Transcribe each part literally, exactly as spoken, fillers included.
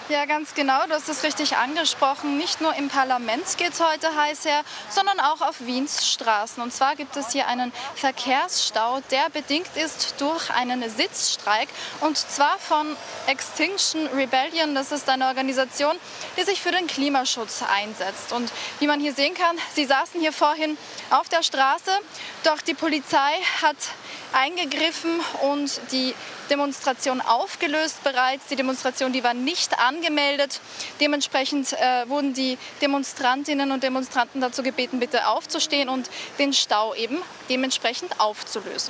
Ja, ganz genau. Du hast es richtig angesprochen. Nicht nur im Parlament geht es heute heiß her, sondern auch auf Wiens Straßen. Und zwar gibt es hier einen Verkehrsstau, der bedingt ist durch einen Sitzstreik. Und zwar von Extinction Rebellion. Das ist eine Organisation, die sich für den Klimaschutz einsetzt. Und wie man hier sehen kann, sie saßen hier vorhin auf der Straße. Doch die Polizei hat eingegriffen und die Demonstration aufgelöst bereits. Die Demonstration, die war nicht angemeldet. Dementsprechend äh, wurden die Demonstrantinnen und Demonstranten dazu gebeten, bitte aufzustehen und den Stau eben dementsprechend aufzulösen.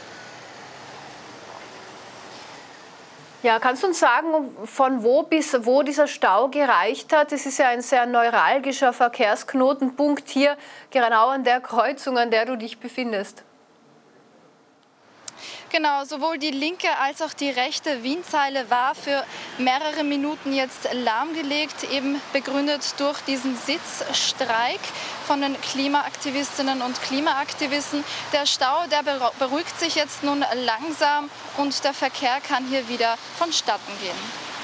Ja, kannst du uns sagen, von wo bis wo dieser Stau gereicht hat? Es ist ja ein sehr neuralgischer Verkehrsknotenpunkt hier, genau an der Kreuzung, an der du dich befindest. Genau, sowohl die linke als auch die rechte Wienzeile war für mehrere Minuten jetzt lahmgelegt, eben begründet durch diesen Sitzstreik von den Klimaaktivistinnen und Klimaaktivisten. Der Stau, der beruhigt sich jetzt nun langsam und der Verkehr kann hier wieder vonstatten gehen.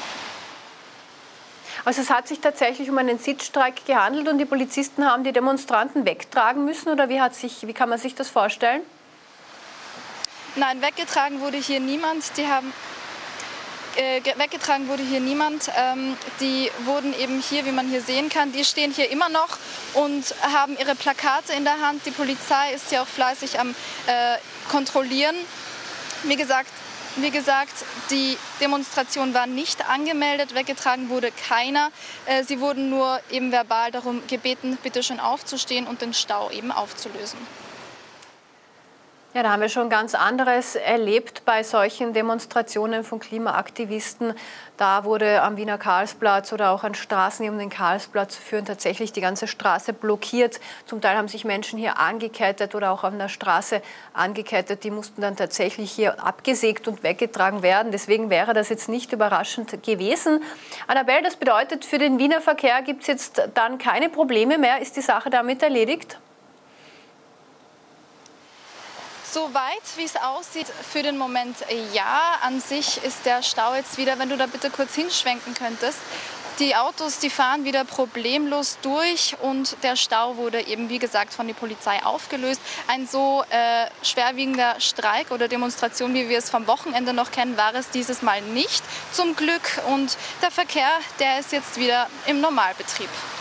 Also es hat sich tatsächlich um einen Sitzstreik gehandelt und die Polizisten haben die Demonstranten wegtragen müssen, oder wie, hat sich, wie kann man sich das vorstellen? Nein, weggetragen wurde hier niemand. Die haben äh, weggetragen wurde hier niemand. Ähm, die wurden eben hier, wie man hier sehen kann, die stehen hier immer noch und haben ihre Plakate in der Hand. Die Polizei ist hier auch fleißig am äh, Kontrollieren. Wie gesagt, wie gesagt, die Demonstration war nicht angemeldet, weggetragen wurde keiner. Äh, sie wurden nur eben verbal darum gebeten, bitte schön aufzustehen und den Stau eben aufzulösen. Ja, da haben wir schon ganz anderes erlebt bei solchen Demonstrationen von Klimaaktivisten. Da wurde am Wiener Karlsplatz oder auch an Straßen, die um den Karlsplatz führen, tatsächlich die ganze Straße blockiert. Zum Teil haben sich Menschen hier angekettet oder auch an der Straße angekettet. Die mussten dann tatsächlich hier abgesägt und weggetragen werden. Deswegen wäre das jetzt nicht überraschend gewesen. Annabelle, das bedeutet, für den Wiener Verkehr gibt es jetzt dann keine Probleme mehr. Ist die Sache damit erledigt? Soweit, wie es aussieht, für den Moment ja. An sich ist der Stau jetzt wieder, wenn du da bitte kurz hinschwenken könntest. Die Autos, die fahren wieder problemlos durch und der Stau wurde eben, wie gesagt, von der Polizei aufgelöst. Ein so äh, schwerwiegender Streik oder Demonstration, wie wir es vom Wochenende noch kennen, war es dieses Mal nicht, zum Glück. Und der Verkehr, der ist jetzt wieder im Normalbetrieb.